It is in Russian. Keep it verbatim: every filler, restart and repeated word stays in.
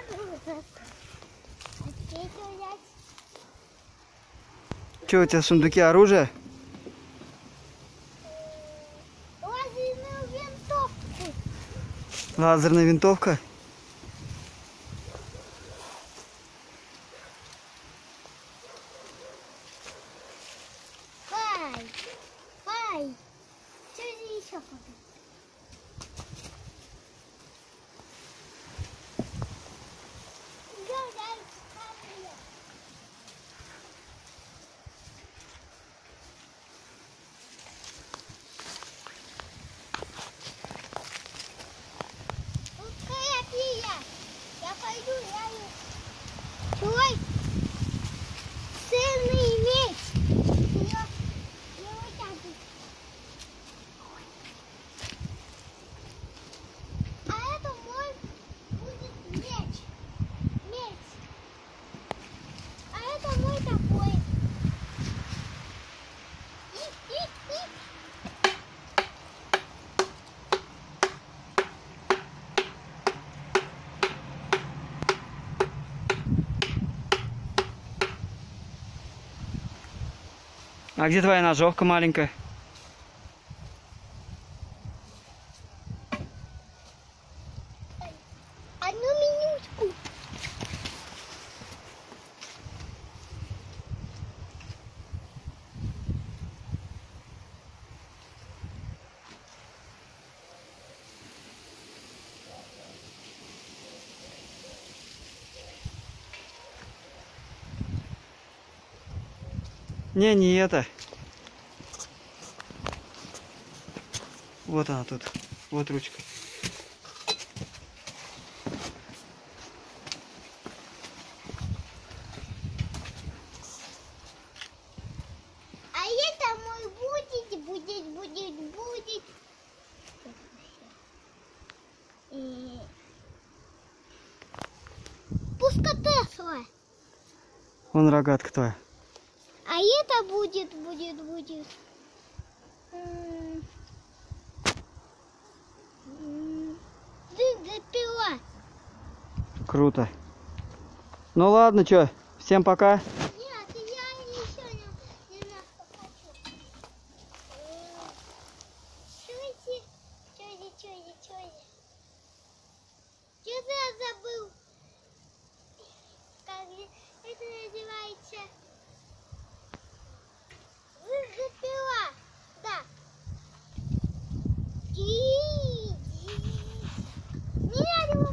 Что у тебя в сундуке, оружие? Лазерную винтовку. Лазерная винтовка? Пай, пай. Что здесь еще пока? Я пойду, я твой ценный меч. Я, я вот так вот. А это мой будет меч. Меч. А это мой такой. И, и, и. А где твоя ножовка маленькая? Одну минутку. Не, не это. Вот она тут. Вот ручка. А это мой будет, будет, будет, будет. И... Пушка Тесла. Вон рогатка твоя. А это будет, будет, будет. М, м, Пила. Круто. Ну ладно, чё, всем пока.